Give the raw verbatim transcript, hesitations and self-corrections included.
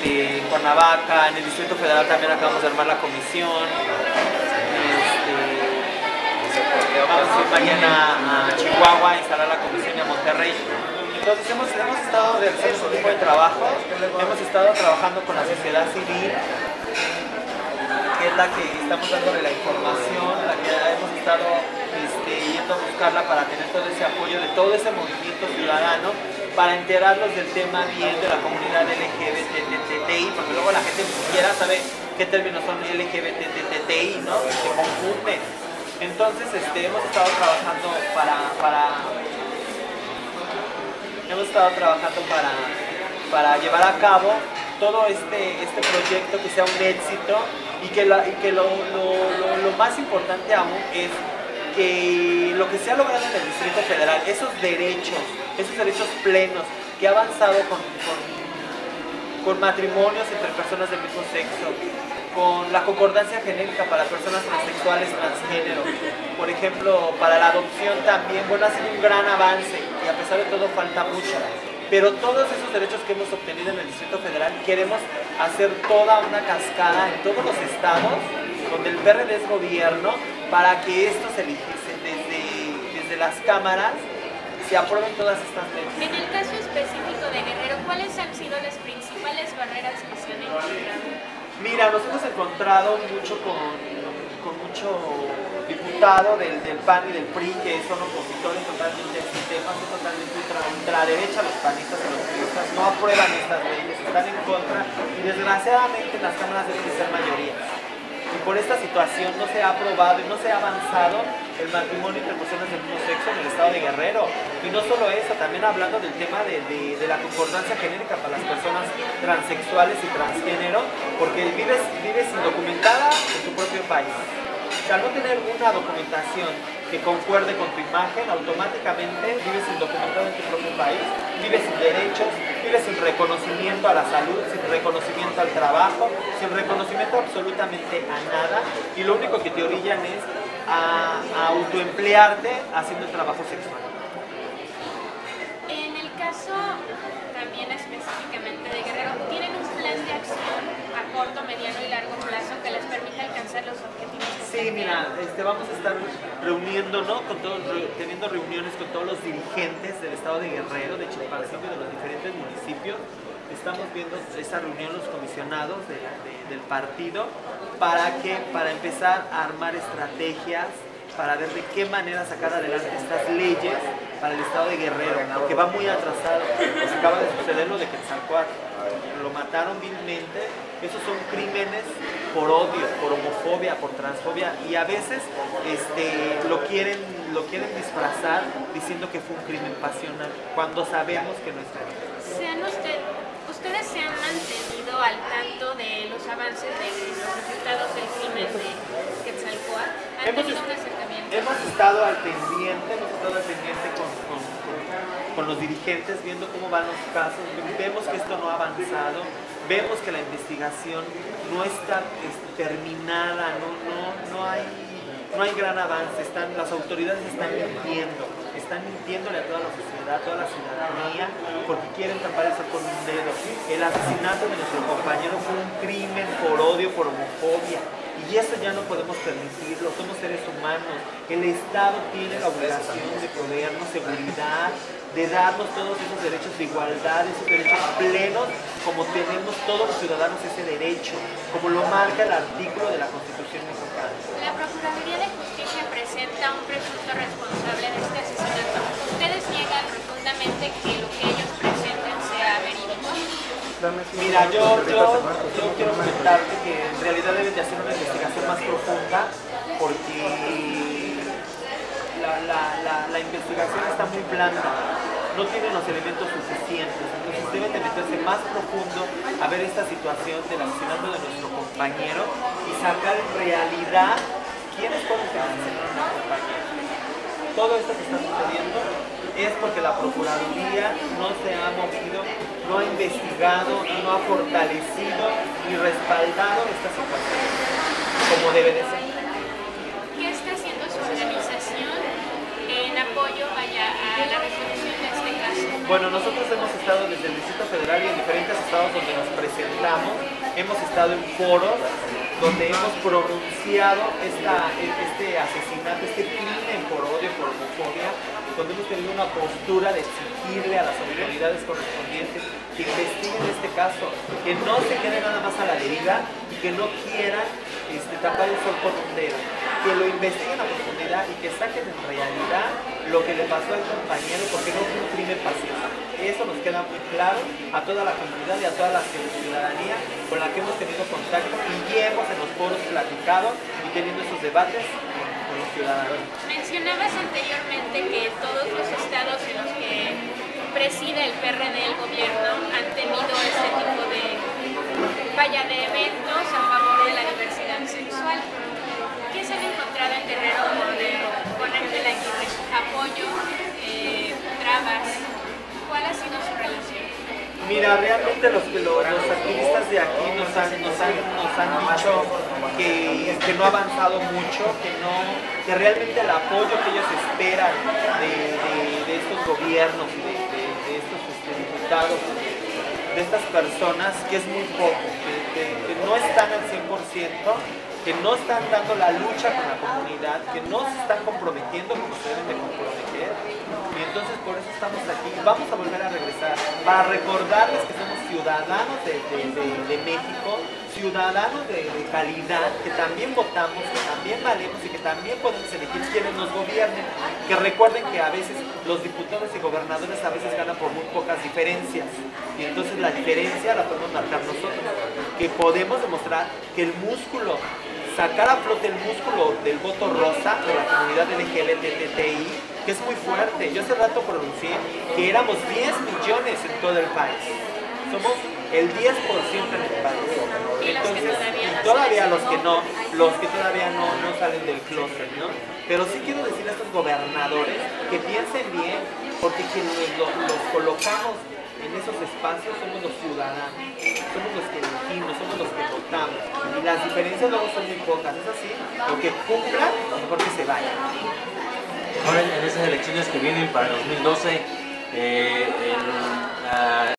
este, en Cuernavaca, en el Distrito Federal también acabamos de armar la comisión. Este, vamos a ir mañana a Chihuahua a instalar la comisión y a Monterrey. Entonces hemos, hemos estado realizando ese tipo de trabajo, hemos estado trabajando con la sociedad civil, que es la que estamos dándole la información, la que hemos estado este, yendo a buscarla para tener todo ese apoyo de todo ese movimiento ciudadano, para enterarlos del tema bien de la comunidad L G B T I, porque luego la gente ni siquiera sabe qué términos son L G B T I, ¿no? Se confunde. Entonces este, hemos estado trabajando para... para hemos estado trabajando para, para llevar a cabo todo este, este proyecto que sea un éxito y que, la, y que lo, lo, lo, lo más importante aún es que lo que se ha logrado en el Distrito Federal, esos derechos, esos derechos plenos que ha avanzado con, con, con matrimonios entre personas del mismo sexo, con la concordancia genérica para personas transexuales, transgénero, por ejemplo, para la adopción también, bueno, ha sido un gran avance y a pesar de todo falta mucho, pero todos esos derechos que hemos obtenido en el Distrito Federal queremos hacer toda una cascada en todos los estados donde el P R D es gobierno para que esto se eligiese desde, desde las cámaras, se aprueben todas estas leyes. En el caso específico de Guerrero, ¿cuáles han sido las principales barreras que se han encontrado? Mira, nos hemos encontrado mucho con, con mucho diputado del, del P A N y del P R I que son opositores totalmente al sistema, son totalmente ultra, ultraderecha, los panistas y los priistas no aprueban estas leyes, están en contra y desgraciadamente en las cámaras deben de ser mayoría. Y por esta situación no se ha aprobado y no se ha avanzado el matrimonio entre personas del mismo sexo en el estado de Guerrero. Y no solo eso, también hablando del tema de, de, de la concordancia genérica para las personas transexuales y transgénero, porque vives, vives indocumentada en tu propio país. O sea, al no tener una documentación que concuerde con tu imagen, automáticamente vives indocumentado en tu propio país, vives sin derechos, vives sin reconocimiento a la salud, sin reconocimiento al trabajo, sin reconocimiento absolutamente a nada, y lo único que te orillan es a, a autoemplearte haciendo el trabajo sexual. En el caso también específicamente de Guerrero, ¿tienen un plan de acción a corto, mediano y largo plazo que les permita alcanzar los objetivos? Sí, mira, este, vamos a estar reuniéndonos, con todos, re, teniendo reuniones con todos los dirigentes del estado de Guerrero, de Chilpancingo y de los diferentes municipios. Estamos viendo esa reunión los comisionados de, de, del partido para que, para empezar a armar estrategias para ver de qué manera sacar adelante estas leyes para el estado de Guerrero, porque va muy atrasado. Pues acaba de suceder lo de Quetzalcóatl, lo mataron vilmente. Esos son crímenes por odio, por homofobia, por transfobia, y a veces este, lo, quieren, lo quieren disfrazar diciendo que fue un crimen pasional, cuando sabemos que no es real. ¿Sean usted, ¿Ustedes se han mantenido al tanto de los avances de los resultados del crimen de Quetzalcóatl? ¿Han hemos, tenido un acercamiento? Hemos estado al pendiente, hemos estado al pendiente con, con, con, con los dirigentes, viendo cómo van los casos, vemos que esto no ha avanzado. Vemos que la investigación no está este, terminada, no, no, no, hay, no hay gran avance, están, las autoridades están mintiendo, están mintiéndole a toda la sociedad, a toda la ciudadanía, porque quieren tapar eso con un dedo. El asesinato de nuestro compañero fue un crimen por odio, por homofobia, y eso ya no podemos permitirlo, somos seres humanos. El Estado tiene la obligación de proveernos seguridad, de darnos todos esos derechos de igualdad, esos derechos plenos, como tenemos todos los ciudadanos ese derecho, como lo marca el artículo de la Constitución mexicana. La Procuraduría de Justicia presenta un presunto responsable de este asesinato. ¿Ustedes niegan rotundamente que lo que ellos presenten sea verídico? Mira, yo, yo, yo quiero comentarte que en realidad deben de hacer una investigación más profunda, porque la, la, la, la investigación está muy blanda, no tienen los elementos suficientes, entonces deben de meterse más profundo a ver esta situación del asesinato de nuestro compañero y sacar en realidad quiénes fueron que asesinaron a nuestro compañero. Todo esto que está sucediendo es porque la Procuraduría no se ha movido, no ha investigado, no ha fortalecido ni respaldado esta situación como debe de ser. ¿Qué está haciendo su organización en apoyo vaya, a la resolución de este caso? Bueno, nosotros hemos estado desde el Distrito Federal y en diferentes estados donde nos presentamos. Hemos estado en foros donde hemos pronunciado esta, este asesinato, este crimen por odio, por homofobia, donde hemos tenido una postura de exigirle a las autoridades correspondientes que investiguen este caso, que no se quede nada más a la deriva y que no quieran este, tapar el sol con un dedo, que lo investiguen a profundidad y que saquen en realidad lo que le pasó al compañero, porque no fue un crimen pacífico. Eso nos queda muy claro a toda la comunidad y a toda la ciudadanía con la que hemos tenido contacto y hemos en los foros platicado y teniendo esos debates con los ciudadanos. Mencionabas anteriormente que todos los estados en los que preside el P R D el gobierno han tenido este tipo de, vaya, de eventos a favor de la diversidad sexual. ¿Qué se han encontrado en Guerrero por ponerle la apoyo, eh, trabas? ¿Cuál ha sido su relación? Mira, realmente los, los, los activistas de aquí nos han, nos han, nos han dicho que, que no ha avanzado mucho, que, no, que realmente el apoyo que ellos esperan de, de, de estos gobiernos y de, de, de estos este, diputados, de estas personas, que es muy poco, que, que, que no están al cien por ciento, que no están dando la lucha con la comunidad, que no se están comprometiendo como se deben de comprometer. Y entonces por eso estamos aquí. Vamos a volver a regresar para recordarles que somos ciudadanos de, de, de, de México, ciudadanos de, de calidad, que también votamos, que también valemos y que también podemos elegir quienes nos gobiernen. Que recuerden que a veces los diputados y gobernadores a veces ganan por muy pocas diferencias. Y entonces la diferencia la podemos marcar nosotros. Que podemos demostrar que el músculo, sacar a flote el músculo del voto rosa de la comunidad L G B T I, que es muy fuerte. Yo hace rato pronuncié que éramos diez millones en todo el país. Somos el diez por ciento en el país. Entonces, y todavía los que no, los que todavía no, no salen del closet, ¿no? Pero sí quiero decirle a estos gobernadores que piensen bien, porque quienes los, los colocamos en esos espacios somos los ciudadanos, somos los que elegimos, somos los que votamos. Y las diferencias luego son muy pocas, es así, lo que cumplan, mejor que se vayan. Ahora en esas elecciones que vienen para el dos mil doce, eh, el, la